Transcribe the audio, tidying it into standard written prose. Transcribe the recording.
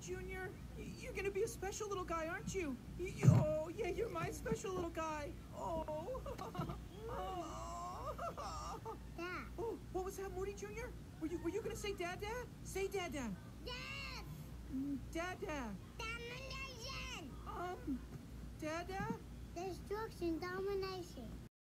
Junior. You're gonna be a special little guy, aren't you? Oh, yeah, you're my special little guy. Oh. Dad. Oh, what was that, Morty Junior? Were you gonna say Dada? Say Dada. Dad. Dada. Domination. Dada? Destruction, domination.